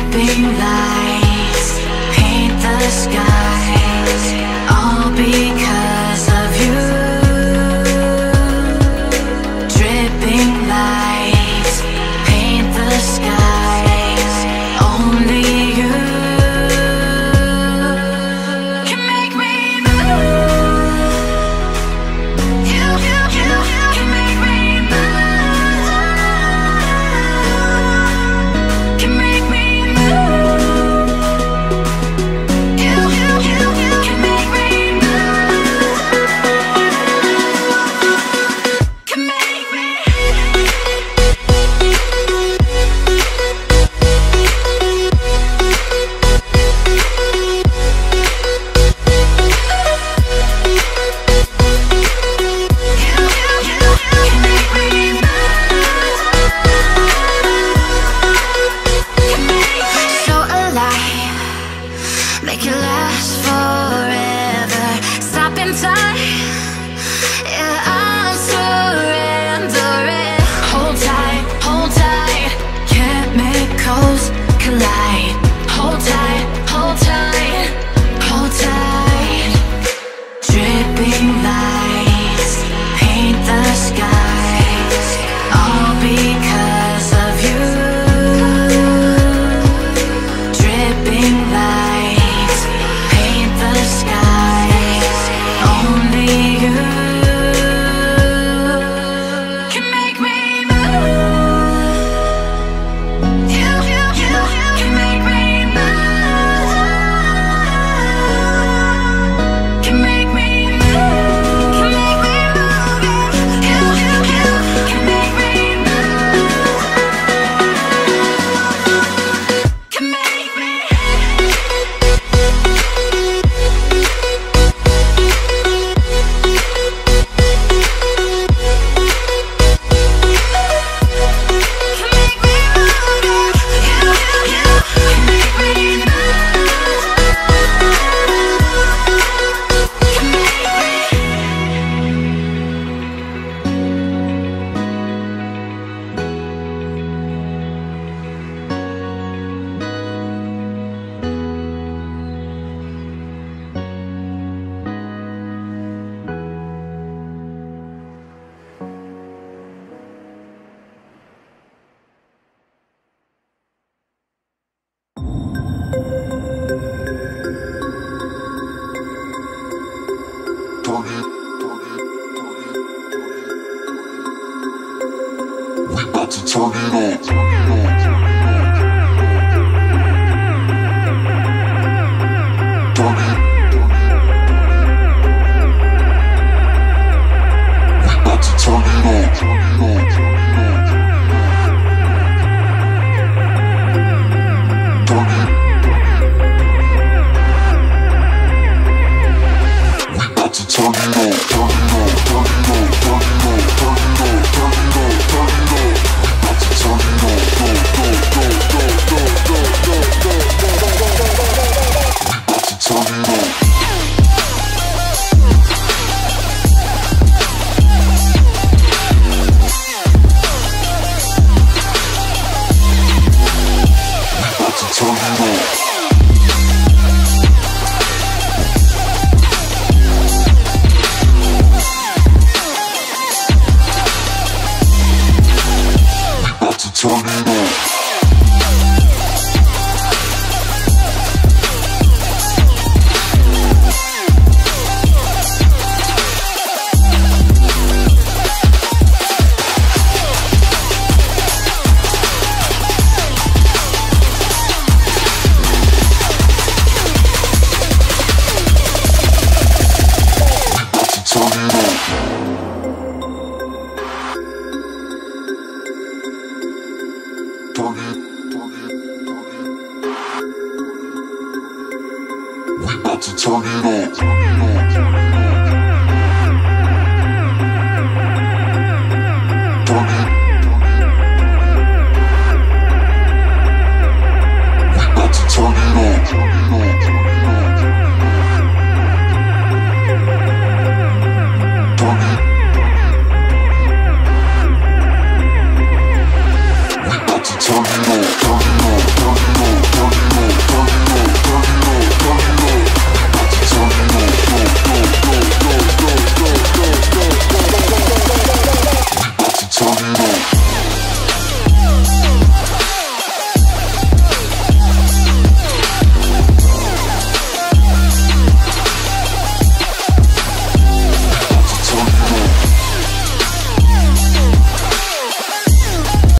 Dripping lights paint the skies, all because of you. Dripping lights paint the skies, only you can make me move. You can make me move. Can make me move. You can make me move. Can make me. So alive, make it last forever. Stop in time, yeah, I'll surrender it. Hold tight, chemicals collide. Hold tight, hold tight, hold tight. Dripping lights paint the skies, all because of you. Dripping lights paint the skies, only you can make me move. You can make me move. Can make me move. Can make me move. You can make me move. Can make me. We about to turn it on. We about to turn it on. We about to turn it on. Turn it on.